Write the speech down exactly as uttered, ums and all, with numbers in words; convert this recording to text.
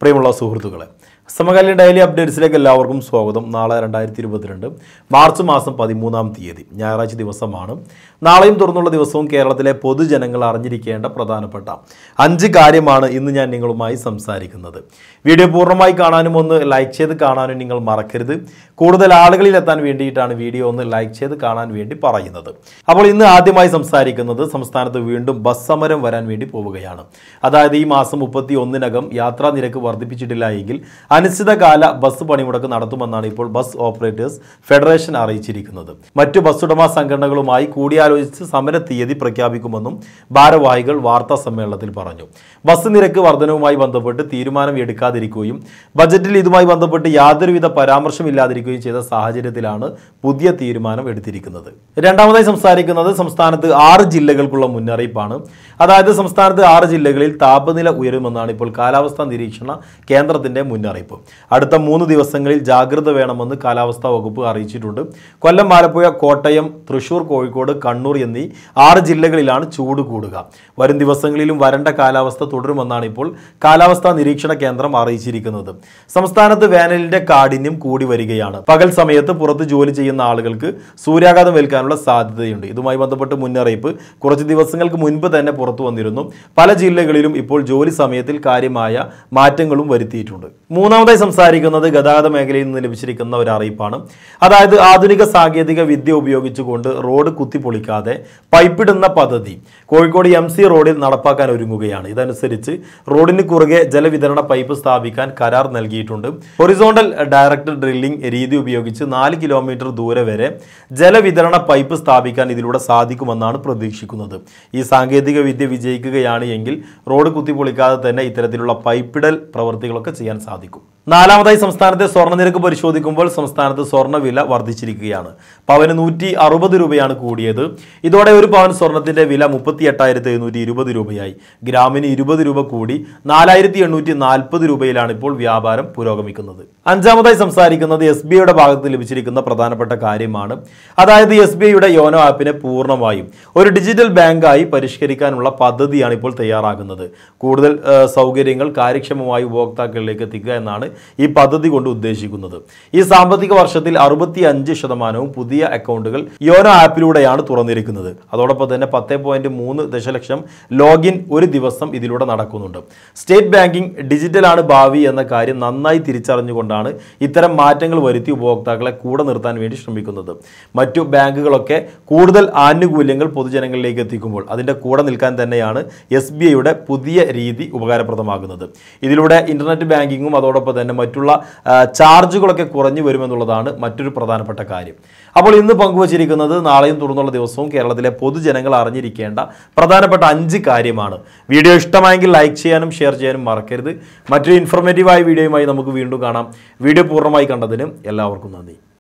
പ്രിയമുള്ള സുഹൃത്തുക്കളെ, സമകാലീന ഡെയിലി അപ്ഡേറ്റ്സിലേക്ക് എല്ലാവർക്കും സ്വാഗതം. നാളെ രണ്ടായിരത്തി ഇരുപത്തിരണ്ട് മാർച്ച് മാസം പതിമൂന്നാം തീയതി ഞായറാഴ്ച ദിവസമാണ്. നാളെയും തുറന്നുള്ള ദിവസവും കേരളത്തിലെ പൊതുജനങ്ങൾ അറിഞ്ഞിരിക്കേണ്ട പ്രധാനപ്പെട്ട അഞ്ച് കാര്യമാണ് ഇന്ന് ഞാൻ നിങ്ങളുമായി സംസാരിക്കുന്നത്. വീഡിയോ പൂർണ്ണമായി കാണാനും ഒന്ന് ലൈക്ക് ചെയ്ത് കാണാനും നിങ്ങൾ മറക്കരുത്. കൂടുതൽ ആളുകളിൽ എത്താൻ വേണ്ടിയിട്ടാണ് വീഡിയോ ഒന്ന് ലൈക്ക് ചെയ്ത് കാണാൻ വേണ്ടി പറയുന്നത്. അപ്പോൾ ഇന്ന് ആദ്യമായി സംസാരിക്കുന്നത് സംസ്ഥാനത്ത് വീണ്ടും ബസ് സമരം വരാൻ വേണ്ടി പോവുകയാണ്. അതായത് ഈ മാസം മുപ്പത്തി ഒന്നിനകം യാത്രാ നിരക്ക് വർദ്ധിപ്പിച്ചിട്ടില്ല എങ്കിൽ അനിശ്ചിതകാല ബസ് പണിമുടക്ക് നടത്തുമെന്നാണ് ഇപ്പോൾ ബസ് ഓപ്പറേറ്റേഴ്സ് ഫെഡറേഷൻ അറിയിച്ചിരിക്കുന്നത്. മറ്റു ബസ് ഉടമ സംഘടനകളുമായി കൂടിയാലോചിച്ച് സമര തീയതി പ്രഖ്യാപിക്കുമെന്നും ഭാരവാഹികൾ വാർത്താ സമ്മേളനത്തിൽ പറഞ്ഞു. ബസ് നിരക്ക് വർധനവുമായി ബന്ധപ്പെട്ട് തീരുമാനം എടുക്കാതിരിക്കുകയും ബജറ്റിൽ ഇതുമായി ബന്ധപ്പെട്ട് യാതൊരുവിധ പരാമർശമില്ലാതിരിക്കുകയും ചെയ്ത സാഹചര്യത്തിലാണ് പുതിയ തീരുമാനം എടുത്തിരിക്കുന്നത്. രണ്ടാമതായി സംസാരിക്കുന്നത് സംസ്ഥാനത്ത് ആറ് ജില്ലകൾക്കുള്ള മുന്നറിയിപ്പാണ്. അതായത് സംസ്ഥാനത്ത് ആറ് ജില്ലകളിൽ താപനില ഉയരുമെന്നാണ് ഇപ്പോൾ കാലാവസ്ഥാ നിരീക്ഷണ കേന്ദ്രത്തിന്റെ മുന്നറിയിപ്പ്. അടുത്ത മൂന്ന് ദിവസങ്ങളിൽ ജാഗ്രത വേണമെന്ന് കാലാവസ്ഥാ വകുപ്പ് അറിയിച്ചിട്ടുണ്ട്. കൊല്ലം, ആലപ്പുഴ, കോട്ടയം, തൃശൂർ, കോഴിക്കോട്, കണ്ണൂർ എന്നീ ആറ് ജില്ലകളിലാണ് ചൂട് കൂടുക. വരും ദിവസങ്ങളിലും വരണ്ട കാലാവസ്ഥ തുടരുമെന്നാണ് ഇപ്പോൾ കാലാവസ്ഥാ നിരീക്ഷണ കേന്ദ്രം അറിയിച്ചിരിക്കുന്നത്. സംസ്ഥാനത്ത് വേനലിന്റെ കാഠിന്യം കൂടി വരികയാണ്. പകൽ സമയത്ത് പുറത്ത് ജോലി ചെയ്യുന്ന ആളുകൾക്ക് സൂര്യാഘാതം ഏൽക്കാനുള്ള സാധ്യതയുണ്ട്. ഇതുമായി ബന്ധപ്പെട്ട് മുന്നറിയിപ്പ് കുറച്ച് ദിവസങ്ങൾക്ക് മുൻപ് തന്നെ പുറത്തു വന്നിരുന്നു. പല ജില്ലകളിലും ഇപ്പോൾ ജോലി സമയത്തിൽ കാര്യമായ മാറ്റങ്ങളും വരുത്തിയിട്ടുണ്ട്. മൂന്നാമതായി സംസാരിക്കുന്നത് ഗതാഗത മേഖലയിൽ നിന്ന് ലഭിച്ചിരിക്കുന്ന ഒരു അറിയിപ്പാണ്. അതായത് ആധുനിക സാങ്കേതിക വിദ്യ ഉപയോഗിച്ചുകൊണ്ട് റോഡ് കുത്തിപ്പൊളിക്കാതെ പൈപ്പിടുന്ന പദ്ധതി കോഴിക്കോട് എം സി റോഡിൽ നടപ്പാക്കാൻ ഒരുങ്ങുകയാണ്. ഇതനുസരിച്ച് റോഡിന് കുറുകെ ജലവിതരണ പൈപ്പ് സ്ഥാപിക്കാൻ കരാർ നൽകിയിട്ടുണ്ട്. ഹൊറിസോണ്ടൽ ഡയറക്ട് ഡ്രില്ലിംഗ് രീതി ഉപയോഗിച്ച് നാല് കിലോമീറ്റർ ദൂരെ വരെ ജലവിതരണ പൈപ്പ് സ്ഥാപിക്കാൻ ഇതിലൂടെ സാധിക്കുമെന്നാണ് പ്രതീക്ഷിക്കുന്നത്. ഈ സാങ്കേതിക വിദ്യ വിജയിക്കുകയാണ് എങ്കിൽ റോഡ് കുത്തിപ്പൊളിക്കാതെ തന്നെ ഇത്തരത്തിലുള്ള പൈപ്പിടൽ പ്രവൃത്തികളൊക്കെ ചെയ്യാൻ സാധിക്കും. നാലാമതായി സംസ്ഥാനത്തെ സ്വർണ്ണനിരക്ക് പരിശോധിക്കുമ്പോൾ സംസ്ഥാനത്ത് സ്വർണ്ണവില വർദ്ധിച്ചിരിക്കുകയാണ്. പവന് നൂറ്റി അറുപത് രൂപയാണ് കൂടിയത്. ഇതോടെ ഒരു പവൻ സ്വർണത്തിന്റെ വില മുപ്പത്തി എട്ടായിരത്തി എഴുന്നൂറ്റി ഇരുപത് രൂപയായി. ഗ്രാമിന് ഇരുപത് രൂപ കൂടി നാലായിരത്തി എണ്ണൂറ്റി നാൽപ്പത് രൂപയിലാണ് ഇപ്പോൾ വ്യാപാരം പുരോഗമിക്കുന്നത്. അഞ്ചാമതായി സംസാരിക്കുന്നത് എസ് ബി ഐയുടെ ഭാഗത്ത് ലഭിച്ചിരിക്കുന്ന പ്രധാനപ്പെട്ട കാര്യമാണ്. അതായത് എസ് ബി ഐയുടെ യോനോ ആപ്പിനെ പൂർണ്ണമായും ഒരു ഡിജിറ്റൽ ബാങ്കായി പരിഷ്കരിക്കാനുള്ള പദ്ധതിയാണ് ഇപ്പോൾ തയ്യാറാക്കുന്നത്. കൂടുതൽ സൗകര്യങ്ങൾ കാര്യക്ഷമമായി ഉപഭോക്താക്കളിലേക്ക് എത്തിക്കുക എന്നാണ് ഈ പദ്ധതി കൊണ്ട് ഉദ്ദേശിക്കുന്നത്. ഈ സാമ്പത്തിക വർഷത്തിൽ അറുപത്തി അഞ്ച് ശതമാനവും പുതിയ അക്കൗണ്ടുകൾ യോനോ ആപ്പിലൂടെയാണ് തുറന്നിരിക്കുന്നത്. അതോടൊപ്പം തന്നെ പത്ത് പോയിന്റ് മൂന്ന് ദശലക്ഷം ലോഗിൻ ഒരു ദിവസം ഇതിലൂടെ നടക്കുന്നുണ്ട്. സ്റ്റേറ്റ് ബാങ്കിംഗ് ഡിജിറ്റലാണ് ഭാവി എന്ന കാര്യം നന്നായി തിരിച്ചറിഞ്ഞുകൊണ്ടാണ് ഇത്തരം മാറ്റങ്ങൾ വരുത്തി ഉപഭോക്താക്കളെ കൂടെ നിർത്താൻ വേണ്ടി ശ്രമിക്കുന്നത്. മറ്റു ബാങ്കുകളൊക്കെ കൂടുതൽ ആനുകൂല്യങ്ങൾ പൊതുജനങ്ങളിലേക്ക് എത്തിക്കുമ്പോൾ അതിൻ്റെ കൂടെ നിൽക്കാൻ തന്നെയാണ് എസ് ബി ഐയുടെ പുതിയ രീതി ഉപകാരപ്രദമാകുന്നത്. ഇതിലൂടെ ഇന്റർനെറ്റ് ബാങ്കിങ്ങും അതോടൊപ്പം തന്നെ മറ്റുള്ള ചാർജുകളൊക്കെ കുറഞ്ഞു വരുമെന്നുള്ളതാണ് മറ്റൊരു പ്രധാനപ്പെട്ട കാര്യം. അപ്പോൾ ഇന്ന് പങ്കുവച്ചിരിക്കുന്നത് നാളെയും തുറന്നുള്ള ദിവസവും കേരളത്തിലെ പൊതുജനങ്ങൾ അറിഞ്ഞിരിക്കേണ്ട പ്രധാനപ്പെട്ട അഞ്ച് കാര്യമാണ്. വീഡിയോ ഇഷ്ടമായെങ്കിൽ ലൈക്ക് ചെയ്യാനും ഷെയർ ചെയ്യാനും മറക്കരുത്. മറ്റൊരു ഇൻഫോർമേറ്റീവായ വീഡിയോയുമായി നമുക്ക് വീണ്ടും കാണാം. വീഡിയോ പൂർണ്ണമായി കണ്ടതിന് എല്ലാവർക്കും നന്ദി.